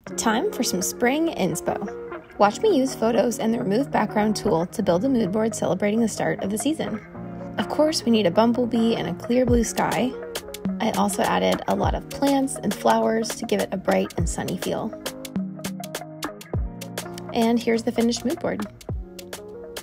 Time for some spring inspo. Watch me use photos and the Remove Background tool to build a mood board celebrating the start of the season. Of course, we need a bumblebee and a clear blue sky. I also added a lot of plants and flowers to give it a bright and sunny feel. And here's the finished mood board.